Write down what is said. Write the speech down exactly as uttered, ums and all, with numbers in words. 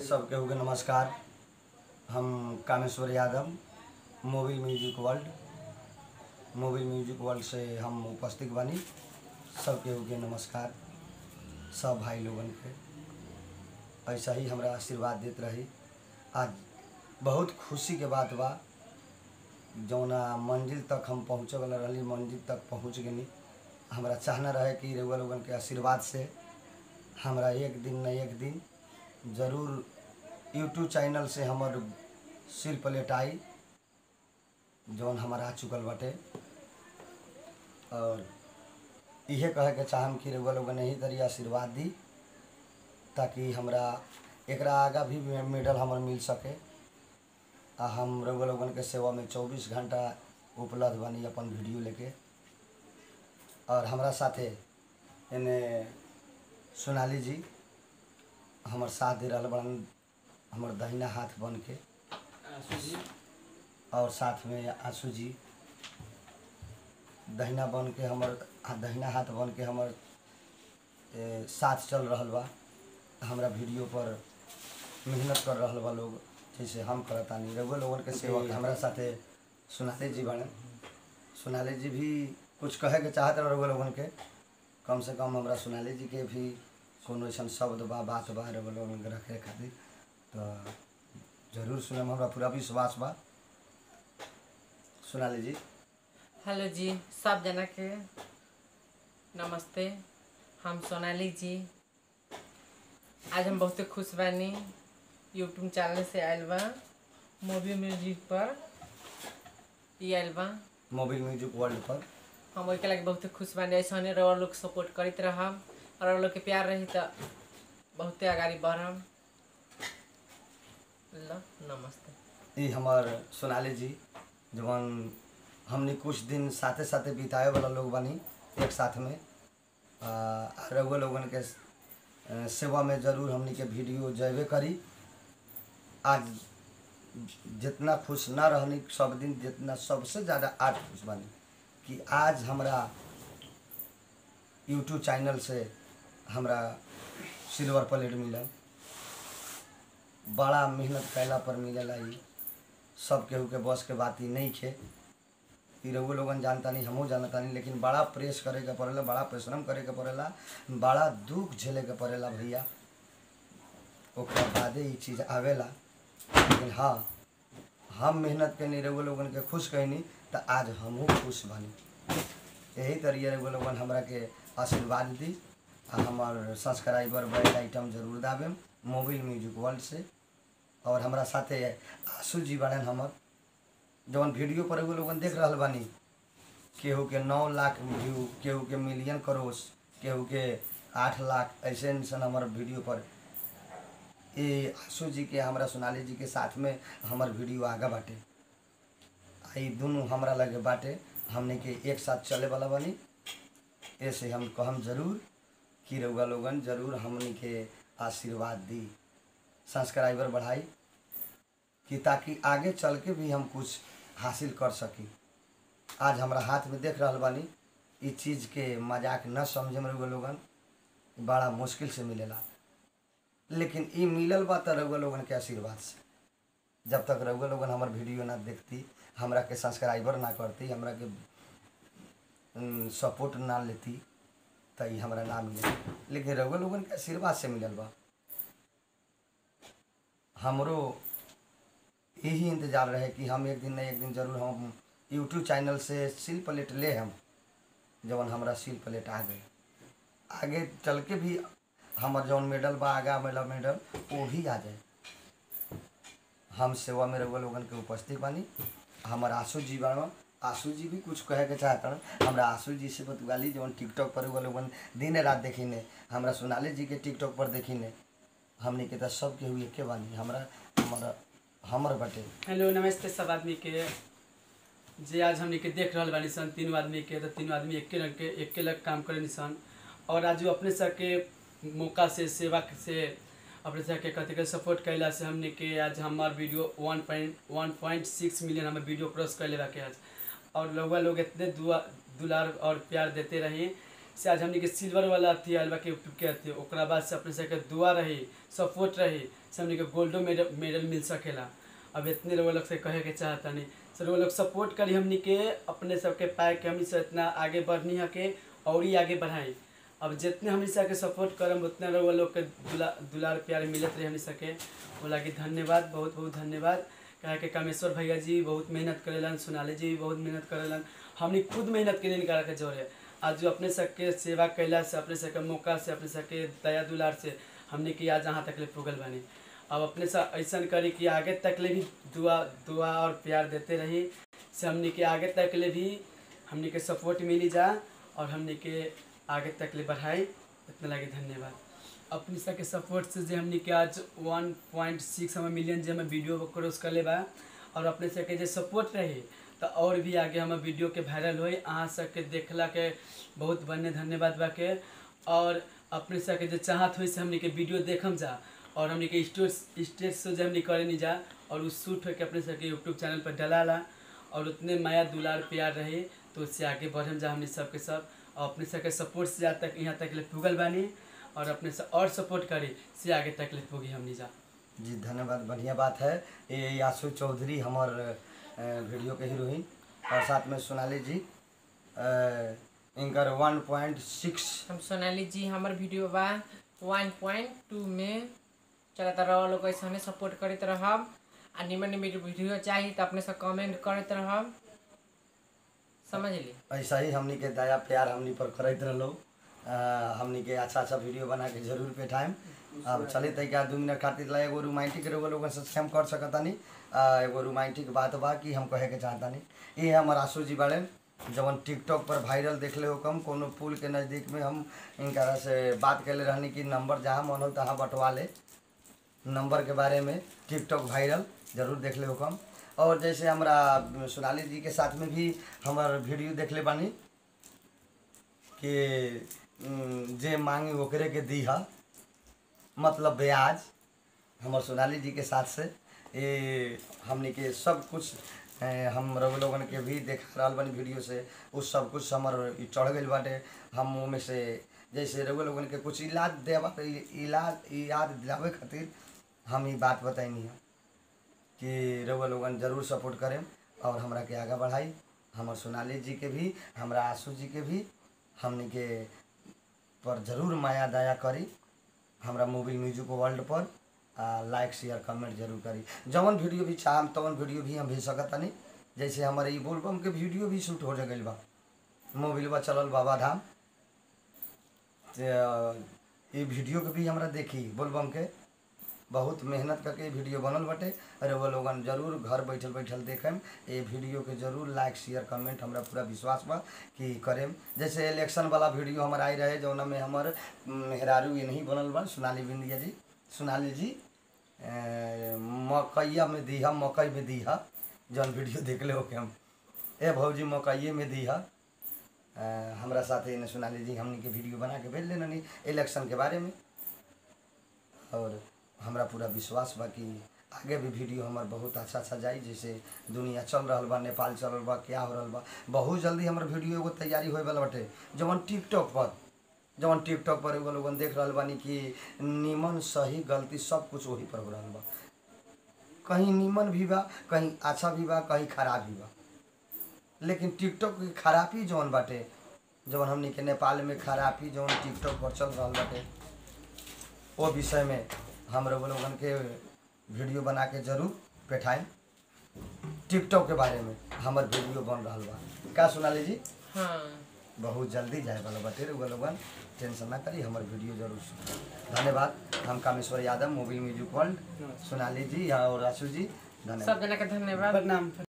सबके हुए नमस्कार। हम Kameshwar Yadav, mobile music world mobile music world से हम उपस्थित बनी। सबके हुए नमस्कार। सब भाई लोगन के ऐसा ही हमरा आशीर्वाद देते रही। आज बहुत खुशी के बात बा, जौना मंजिल तक हम पहुँचे वाला रही, मंजिल तक पहुँच गनी। हमरा चाहना रहे कि रउआ लोगन के आशीर्वाद से हमरा एक दिन न एक दिन जरूर यूट्यूब चैनल से हमर सिर प्लेट आई, जौन हमारा आ चुकल बाटे। और इहे कहे के चाहम कि रउआ लोगन यही तरी आशीर्वाद दी, ताकि हमरा एकरा आगा भी मेडल हमर मिल सके। आ हम रउआ लोगन के सेवा में चौबीस घंटा उपलब्ध बनी अपन वीडियो लेके। और हमरा साथे एने सोनाली जी हमर साथ दे रहा बड़न, हमर दहिना हाथ बन के। और साथ में आशु जी दहिना बन के हमर दहिना हाथ बन के हमर ए, साथ चल रहा बा। हमरा वीडियो पर मेहनत कर रहा बा लोग, जैसे हम करतानी। रउआ लोगन के सेवा हमरा साथे सोनाली जी बने। सोनाली जी भी कुछ कहे के चाहत रहे रउआ लोगन के, कम से कम हमरा सोनाली जी के भी कोनो ऐसा शब्द बा, बात बा रउआ लोगन के रखे खातिर तो जरूर सुनम। हमरा पूरा विश्वास बा। सोनाली जी। हेलो जी, सब जना के नमस्ते। हम सोनाली जी। आज हम बहुत खुश बानी, यूट्यूब चैनल से आयल बा मोबिल म्यूजिक पर। ये आयल बा मोबिल म्यूजिक वर्ल्ड पर। हम ओके लगे बहुत खुश बानी। ऐसा रउआ लोग सपोर्ट करते रहम और रउआ लोग के प्यार रही तो बहुते आगाड़ी बढ़म। लो नमस्ते। ये हमार सोनाली जी, जवन हमने कुछ दिन साथे साथे बिताए वाला लोग बनी एक साथ में। रउआ लोगन के सेवा में जरूर हमने के वीडियो जयबे करी। आज जितना खुश ना रहनी सब दिन, जितना सबसे ज़्यादा आज खुश बनी कि आज हमरा यूट्यूब चैनल से हमरा सिल्वर प्लेट मिलल। बड़ा मेहनत कैला पर मिलेला। ई सब केहू के बस के बात ही नहीं खे। ई रउआ लोगन जानता नहीं, हमहू जानता नहीं, लेकिन बड़ा प्रेस करे के पड़ेला, बड़ा परिश्रम करे के पड़ेला, बड़ा दुख झेले के पड़ेला भैया। ओकरा बादे ई चीज़ आवेला। लेकिन हाँ, हम मेहनत कैनी, रउआ लोगन के खुश कैनी, तो आज हमहू खुश बनी। यही तरीके रउआ लोगन हमरा के आशीर्वाद दी। आ हमार सब्सक्राइबर बेल आइटम जरूर दाबेम मोबिल म्यूजिक वर्ल्ड से। और हमरा साथे आशु जी बड़न हमर, जौन वीडियो पर एगो लोगन देख रहल बानी। केहू के नौ लाख व्यू, केहू के मिलियन करोड़, केहू के आठ लाख, ऐसे इंसान हमार वीडियो पर। ये आशु जी के हमरा सोनाली जी के साथ में हमार वीडियो आगा बाटे। आई दोनों हमरा लगे बाटे, हमने के एक साथ चले वाला बनी। ऐसे हम कहम जरूर कि रउआ लोगन जरूर हमने के आशीर्वाद दी, सब्सक्राइबर बढ़ाई, कि ताकि आगे चल के भी हम कुछ हासिल कर सकी। आज हमरा हाथ में देख रहल बानी, इस चीज़ के मजाक न समझे रउआ लोगन, बड़ा मुश्किल से मिलेला। लेकिन ई मिलल बा तो रउआ लोगन के आशीर्वाद से। जब तक रउआ लोगन हमार वीडियो ना देखती, हमरा के सब्सक्राइबर ना करती, हमरा के सपोर्ट ना लेती, तो ई हमरा ना मिले। लेकिन रउआ लोगन के आशीर्वाद से मिलल बा। हमरो यही इंतज़ार रहे कि हम एक दिन न एक दिन जरूर हम यूट्यूब चैनल से सिल प्लेट ले, हम जवन हमरा सिल प्लेट आ गए। आगे चल के भी हमार जौन मेडल बा, आगा वाला मेडल वो भी आ जाए। हम सेवा में रउआ लोगन के उपस्थित बानी। हमार आशु जी बा, आशु जी भी कुछ कहे के चाहता। हमरा आशु जी से बतवाली, जौन टिकटॉक पर रउआ लोगन दिन रात देखी ने, हमरा सोनाली जी के टिकटॉक पर देखी ने। हमने के तो सब के हुए के बानी, हमरा हमारा हमर बटे। हेलो नमस्ते सब आदमी के जे आज हमने के देख रहा बानी सन। तीनों आदमी के तो तीनों आदमी एक रंग के एक लग काम करे सन। और आज अपने सब के मौका से, सेवा से, अपने सब के कथी के सपोर्ट कैला से हमने के आज हमार video one point one point six million हमारे वीडियो क्रॉस कर लेवा के आज। और लोग लोग इतने दुआ दुलार और प्यार देते रहे से आज हमनी के सिल्वर वाला अथी आयल बा के यूट्यूब के अथी, ओकरा बाद से अपने सबके दुआ रही, सपोर्ट रही से हमनी के गोल्डो मेडल मेडल मिल सकेला। अब इतने लोग लोग से कहे के चाहता नहीं सर, वो लोग सपोर्ट करी हमनी के अपने सबके पाए के हमनी से इतना आगे बढ़नी है के और ही आगे बढ़ाई। अब जितने हमनी सबके सपोर्ट करम उतना लोग लोग के दुला दुलार प्यार मिलत रहे हमनी सबके, वो लागी धन्यवाद, बहुत बहुत धन्यवाद। कहे के कामेश्वर भैया जी बहुत मेहनत करेलन, सोनाली जी भी बहुत मेहनत करेलन, हमनी खुद मेहनत के निकाल के जोड़े आज जो अपने सबके सेवा कैला से, अपने सबके मौका से, अपने सबके दया दुलार से हमने कि आज जहाँ तक ले पुगल बनी। अब अपने से ऐसा करी कि आगे तक ले भी दुआ दुआ और प्यार देते रही से हमने के आगे तक ले भी हमने के सपोर्ट मिली जा और हमने के आगे तक ले बढ़ाई। इतना लगे धन्यवाद। अपने सबके सपोर्ट से जो हमने के आज वन पॉइंट सिक्स हमें मिलियन जो हमें वीडियो क्रॉस कर ले बा और अपने सबके जो सपोर्ट रही तो और भी आगे हमें वीडियो के वायरल हो। अहाँ सबके देखला के बहुत बने धन्यवाद बा के, और अपने सबके जो चाहत हो से हमने के वीडियो देखम जा और हमने के स्टेज स्टेज से जो हमने करे नहीं जा और उस शूट होकर अपने सबके यूट्यूब चैनल पर डलाला और उतने माया दुलार प्यार रहे तो उससे आगे बढ़म जा हमने सबके सब। और अपने सबके सपोर्ट से आज तक यहाँ तक ले पुगल बानी और अपने से और सपोर्ट करी से आगे तक ले पुगी हमने जा। जी धन्यवाद, बढ़िया बात है। ये यासु चौधरी हमार वीडियो के हीरोइन और साथ में सोनाली जी इनकर वन पॉइंट सिक्स। हम सोनाली जी हमार वीडियो बा वन पॉइंट टू में चलता रहो, लोग ऐसा हमें सपोर्ट करते रहब। आ निमन निमन वीडियो चाहिए तो अपने से कमेंट करते रहब, समझ ली। ऐसा ही हमनी के दया प्यार हमनी पर करते रहो, हमनी के अच्छा अच्छा वीडियो बना के जरूर पेठाएम। अब चले तक दू मिनट खातिर ला एगो रोमांटिक एगो लोगन से हम कर सकता नहीं, एगो रोमांटिक बात बा कि हम कहे के चाहता नहीं। ये हमार आशु जी बाड़े जवन टिकटॉक पर वायरल देखले हो कम कोनो पुल के नज़दीक में हम इनका से बात कैले रहनी कि नंबर जहाँ मन हो तहाँ बंटवा ले, नंबर के बारे में टिकटॉक वायरल जरूर देखले हो कम। और जैसे हमारा सोनाली जी के साथ में भी हमार वीडियो देखले बानी कि जे मांगी ओकरे के दीहा, मतलब ब्याज। हमार सोनाली जी के साथ से ये हमने के सब कुछ हम रघु लोगन के भी देख रहा बनी वीडियो से, उस सब कुछ हमार चढ़ गई बाटे। हम में से जैसे रघु लोगन के कुछ इलाज देवा इलाज याद दिलावे खातिर हम ये बात बताइनी है कि रघु लोगन जरूर सपोर्ट करें और हमरा के आगे बढ़ाई। हमार सोनाली जी के भी, हमारा आशु जी के भी हमने के पर जरूर माया दया करी। हमारा मोबाइल म्यूजिक वर्ल्ड पर आ, लाइक शेयर कमेंट जरूर करी। जवन वीडियो भी चाहम तवन वीडियो भी हम भेज सकता नहीं। जैसे हमारे ये बोलबम के वीडियो भी शूट हो गई बा, मोबाइल बा चलल बाबा धाम, ये वीडियो के भी हमरा देखी बोलबम के बहुत मेहनत करके वीडियो बनल बटे। अरे वो लोगन जरूर घर बैठल बैठल देखें ये वीडियो के जरूर लाइक शेयर कमेंट हमरा पूरा विश्वास बा कि करें। जैसे इलेक्शन वाला वीडियो हमारा आई रहे जौना में हमार मेहरारू ये नहीं बनल बा सोनाली बिंदिया जी, सोनाली जी मकैया में दीहा, मकई में दीहा जौन वीडियो देख ले हो के हम ए भौजी मकइये में दीहा। हमारा साथ ही सोनाली जी हमने के वीडियो बना के भेज लेना नहीं इलेक्शन के बारे में। और हमरा पूरा विश्वास बा कि आगे भी वीडियो हमार बहुत अच्छा अच्छा जाई। जैसे दुनिया चल रहा बा, नेपाल चल रहा बा, क्या हो रहा बा, बहुत जल्दी हमार वीडियो एगो तैयारी होए वाला बाटे जवन टिकटॉक पर जवन टिकटॉक पर एगो लोगन देख रहा बानी कि नीमन सही गलती सब कुछ वही पर हो रहा बा। कहीं नीमन भी बा, कहीं अच्छा भी बा, कहीं खराब भी बा। लेकिन टिकटॉक की खराबी जवन बाटे, जवन हमने के नेपाल में खराबी जवन टिकटॉक पर चल रहा बाटे, वो विषय में हम लोगन के वीडियो बना के जरूर पेठाएं। टिकटॉक के बारे में हमार वीडियो बन रहा बा, का सोनाली जी? हाँ बहुत जल्दी जाए वाला बाटे, वो लोगन टेंशन ना करी, हमार वीडियो जरूर सुन। धन्यवाद। हम Kameshwar Yadav, mobile music world, Sonali ji और राशु जी, धन्यवाद। सब जना के धन्यवाद। प्रणाम।